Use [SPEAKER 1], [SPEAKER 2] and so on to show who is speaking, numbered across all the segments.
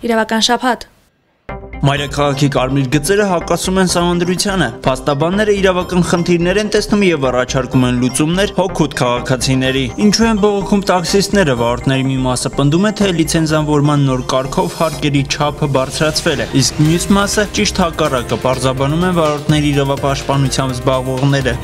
[SPEAKER 1] Իրավական շաբաթ։
[SPEAKER 2] Մայրաքաղաքի կարմիր գծերը հակասում են սահմանադրությանը։ Փաստաբանները իրավական խնդիրներ են տեսնում եւ առաջարկում են լուծումներ հոգուտ քաղաքացիների։ Ինչու են բողոքում տաքսիստները, վարորդների մի մասը պնդում է, թե լիցենզավորման նոր կարգով հարկերի չափը բարձրացվել է, իսկ մյուս մասը ճիշտ հակառակը, պարզաբանում են վարորդների իրավապաշտպանությամբ զբաղվողները։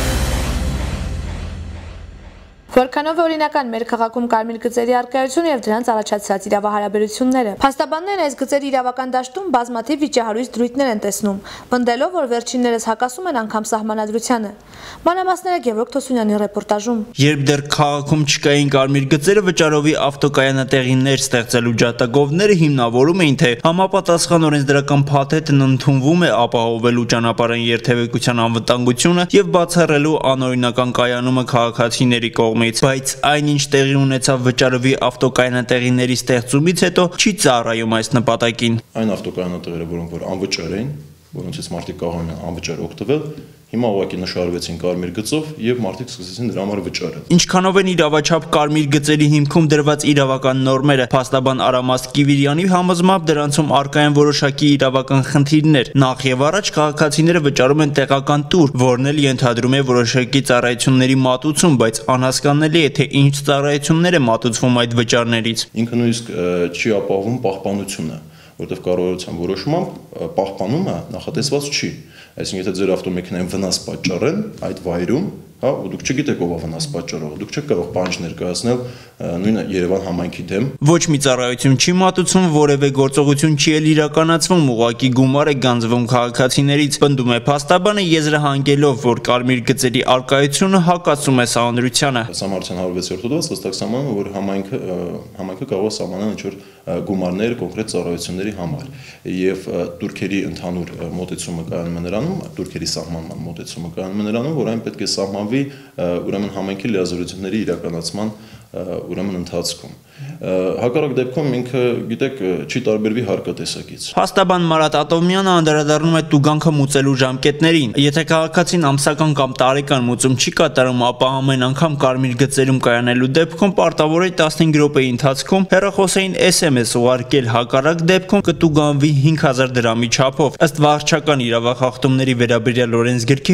[SPEAKER 1] Որքանով է օրինական մեր քաղաքում կարմիր գծերի առկայությունը եւ դրանց առաջացած իրավահարաբերությունները։ Փաստաբաններն այս գծերի իրավական դաշտում բազմաթիվ վիճահարույց դրույթներ են տեսնում, պնդելով, որ վերջիններս հակասում են անգամ սահմանադրությանը։ Մանրամասները Գևորգ Թոսունյանի ռեպորտաժում։
[SPEAKER 2] Երբ դեռ քաղաքում չկային կարմիր գծերը, վճարովի ավտոկայանատեղիներ ստեղծելու ջատագովները հիմնավորում էին, թե համապատասխան օրենսդրական փաթեթն ընդունվում է ապահովելու ճանապարհային երթևեկության անվտանգությունը եւ բացառելու անօրինական կայանումը քաղաքացիների կողմից, բայց այնինչ տեղի ունեցավ վճարովի ավտոկայանատեղիների ստեղծումից հետո չի ծառայում այս նպատակին։
[SPEAKER 3] Այն ավտոկայանատեղերը, որոնք որ անվճար էին, որոնցից մարդիկ կարող են անվճար օգտվել, հիմա ուղղակի նշարվեցին կարմիր գծով եւ մարդիկ սկսեցին դրա համար վճարել։
[SPEAKER 2] Ինչքանով են իրավաչափ կարմիր գծերի հիմքում դրված իրավական նորմերը, փաստաբան Արամաս Կիվիրյանի համոզմամբ դրանցում առկա են որոշակի իրավական խնդիրներ։ Նախ եւ առաջ քաղաքացիները վճարում են տեղական տուր, որն էլ ենթադրում է որոշակի ծառայությունների մատուցում, բայց անհասկանալի է, թե ինչ ծառայություններ է մատուցվում այդ վճարներից։
[SPEAKER 3] Ինքը նույնիսկ չի ապահովում պահպանությունը, որտեղ կառավարության որոշմամբ պահպանումը նախատեսված չի։ Այսինքն, եթե ձեր ավտոմեքենային վնաս պատճառեն այդ վայրում, հա, ու դուք չգիտեք ով է վնաս պատճառողը, դուք չեք կարող պահանջ ներկայացնել նույնը Երևան համայնքի դեմ։
[SPEAKER 2] Ոչ մի ծառայություն չի մատուցվում, որևէ գործողություն չի էլ իրականացվում, ուղղակի գումար է գանձվում քաղաքացիներից, պնդում է փաստաբանը, եզրահանգելով, որ կարմիր գծերի առկայությունը հակասում է սահմանադրությանը։
[SPEAKER 3] Սահմանադրության 106-րդ հոդված հստակ սահմանում է, որ համայնքը կարող է սահմանել ինչ-որ գումարներ կոնկրետ ծառայությունների համար, եւ турքերի ընդհանուր մոտեցումը կայանում է նրանում, турքերի սահմանման մոտեցումը կայանում է նրանում, որ այն պետք է սահմանվի ուրեմն համայնքի լիազորությունների իրականացման ուրեմն ընթացքում։ Հակառակ դեպքում ինքը, գիտեք, չի տարբերվի հարկատեսակից։
[SPEAKER 2] Փաստաբան Մարատ Ատոմյանը անդրադառնում է տուգանքը մուծելու ժամկետներին։ Եթե քաղաքացին ամսական կամ տարեկան մուծում չի կատարում, ապա ամեն անգամ կարմիր գծերում կայանելու դեպքում պարտավոր է 15 րոպեի ընթացքում հեռախոսային SMS ուղարկել, հակառակ դեպքում կտուգանվի 5000 դրամի չափով, ըստ վարչական իրավախախտումների վերաբերյալ օրենսգրքի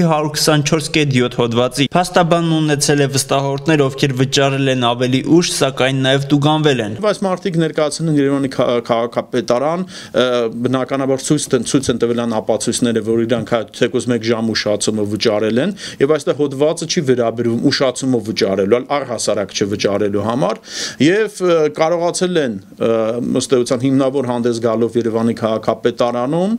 [SPEAKER 2] 124.7 հոդվածի։ Փաստաբանն ունեցել է վստահորդներ, ովքեր վճարել են ավելի ուշ, սակայն նաև տուգանվել են։
[SPEAKER 4] Բայց մարդիկ ներկայացնում են Երևանի քաղաքապետարան, բնականաբար ցույց են տվել են ապացույցները, որ իրանք թեկուզ 1 ժամ ուշացումը վճարել են, եւ այստեղ հոդվածը չի վերաբերվում ուշացումը վճարելու, այլ առհասարակ չվճարելու համար, եւ կարողացել են ըստ էության հիմնավոր հանդես գալով Երևանի քաղաքապետարանում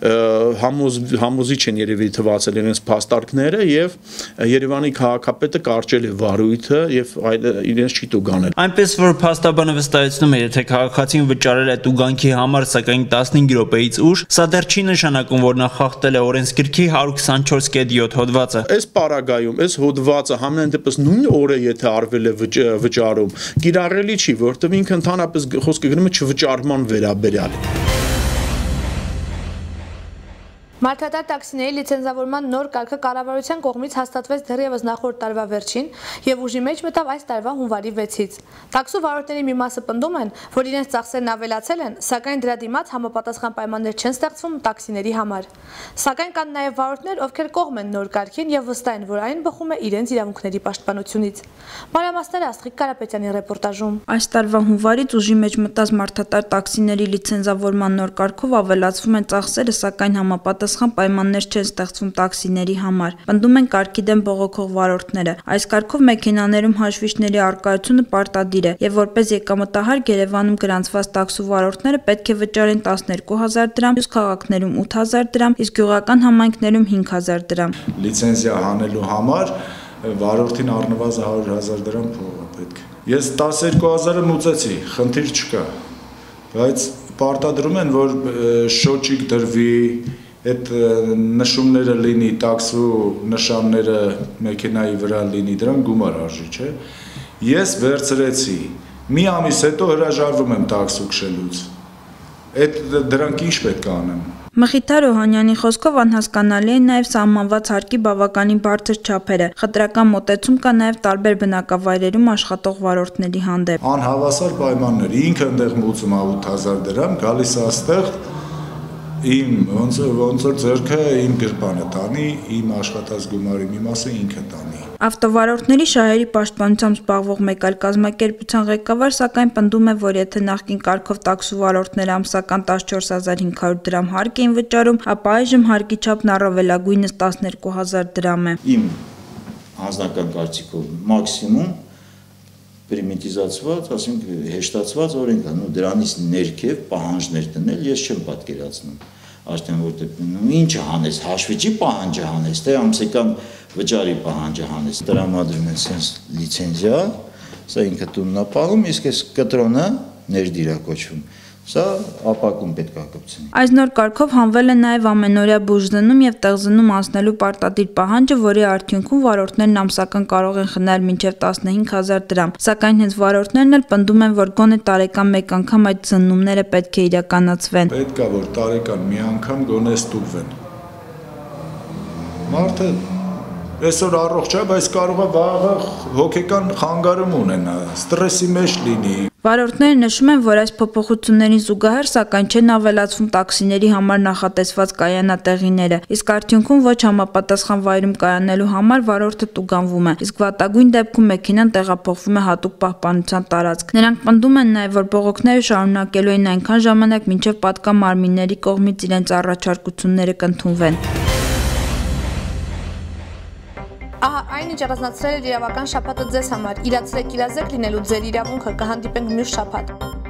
[SPEAKER 4] համոզիչ են երևի թվացել իրենց փաստարկները եւ Երևանի քաղաքապետը կարճել է վարույթը եւ իրենց չի տուգանել։
[SPEAKER 2] Այնպես որ փաստաբանը վստահեցնում է, եթե քաղաքացին վճարել է տուգանքի համար, սակայն 15 րոպեից ուշ, սա դեռ չի նշանակում, որ նա խախտել է օրենսգրքի 124.7 հոդվածը։
[SPEAKER 4] Այս պարագայում, այս հոդվածը համենայն դեպս նույն օրը եթե արվել է վճարում, կիրառելի չի, որտեղ ինքը ընդհանրապես խոսքը գնում է չվճարման վերաբերյալ։
[SPEAKER 1] Մարդատար տաքսիների լիցենզավորման նոր կարգը կառավարության կողմից հաստատվեց դեռևս նախորդ տարվա վերջին եւ ուժի մեջ մտավ այս տարվա հունվարի 6-ից։ Տաքսու վարորդների մի մասը պնդում են, որ իրենց ծախսերն ավելացել են, սակայն դրա դիմաց համապատասխան պայմաններ չեն ստեղծվում տաքսիների համար։ Սակայն կան նաեւ վարորդներ, ովքեր կողմ են նոր կարգին եւ վստահ են, որ այն բխում է իրենց իրավունքների պաշտպանությունից։ Մանրամասները Աստղիկ Կարապետյանի ռեպորտաժում։
[SPEAKER 5] Այս տարվա հունվարից ուժի մեջ մտած մարդատար տաքսիների լիցենզավորման նոր կարգով ավելացվում են ծախսերը, սակայն համապատասխան պայմաններ չեն ստեղծվում տաքսիների համար, պնդում են կարգի դեմ բողոքող վարորդները։ Այս կարգով մեքենաներում հաշվիչների առկայությունը պարտադիր է եւ որպես եկամտահար Երևանում գրանցված տաքսու վարորդները պետք է վճարեն 12000 դրամ, մյուս քաղաքներում 8000 դրամ, իսկ գյուղական համայնքներում 5000 դրամ։
[SPEAKER 6] Լիցենզիա հանելու համար վարորդին առնվազն 100,000 դրամ փող է պետք։ Ես 12000-ը մուծեցի, խնդիր չկա, բայց պարտադրում են, որ շոճիկ դրվի, այդ նշումները լինի, տաքսու նշանները մեքենայի վրա լինի, դրան գումար արժի, չէ։ Ես վերցրեցի, մի ամիս հետո հրաժարվում եմ տաքսու քշելուց։ Այդ դրանք ինչ պետք է անեմ։
[SPEAKER 5] Մխիթար Օհանյանի խոսքով անհասկանալի է նաև սահմանված հարկի բավականին բարձր չափերը։ Խտրական մոտեցում կա նաև տարբեր բնակավայրերում աշխատող վարորդների հանդեպ։
[SPEAKER 6] Անհավասար պայմաններ, ինքը այնտեղ մուծում 8000 դրամ, գալիս է այստեղ իմ ոնց որ ձերքը իմ գրպանը տանի, իմ աշխատած գումարի մի մասը ինքը տանի։
[SPEAKER 5] Ավտովարորդների շահերի պաշտպանությամբ զբաղվող մեկ այլ կազմակերպության ղեկավար սակայն պնդում է, որ եթե նախկին կարգով տաքսու վարորդները ամսական 14500 դրամ հարկ էին վճարում, ապա այժմ հարկի չափն առավելագույնս 12000 դրամ է։
[SPEAKER 7] Իմ անձնական կարծիքով մաքսիմում պրիմիտիզացված, ասենք հեշտացված օրենք է, դրանից ներքև պահանջներ դնել ես չեմ պատկերացնում։ Արդեն որտեղ ինչը հանես, հաշվիչի պահանջը հանես, թե ամսական վճարի պահանջը հանես, տրամադրում են sense լիցենզիա, սա ինքը տունն է պահում, իսկ այս կտրոնը ներդիր է կոչվում։ Սա ապակում պետք է կպցնի։
[SPEAKER 5] Այս նոր կարգով հանվել է նաև ամենօրյա բուժզնում եւ տեղզնում անցնելու պարտադիր պահանջը, որի արդյունքում վարորդներն ամսական կարող են խնայել մինչև 15000 դրամ։ Սակայն հենց վարորդներն էլ պնդում են, որ գոնե տարեկան մեկ անգամ այդ զննումները պետք է իրականացվեն։
[SPEAKER 6] Պետք է որ տարեկան մի անգամ գոնե ստուգվեն։ Մարդը այսօր առողջ է, բայց կարող է վաղը հոգեկան խանգարում ունենա, ստրեսի մեջ լինի։
[SPEAKER 5] Վարորդները նշում են, որ այս փոփոխություններին զուգահեռ սակայն չեն ավելացվում տաքսիների համար նախատեսված կայանատեղիները, իսկ արդյունքում ոչ համապատասխան վայրում կայանելու համար վարորդը տուգանվում է, իսկ վատագույն դեպքում մեքենան տեղափոխվում է հատուկ պահպանության տարածք։ Նրանք պնդում են նաև, որ բողոքները շարունակելու են այնքան ժամանակ, մինչև պատկան մարմինների կողմից իրենց առաջարկությունները կընդունվեն։
[SPEAKER 1] Ահա այն ինչ առանձնացրել էր իրավական շաբաթը ձեզ համար։ Իրացրեք իրազեկ լինելու ձեր իրավունքը, կհանդիպենք մյուս շաբաթ։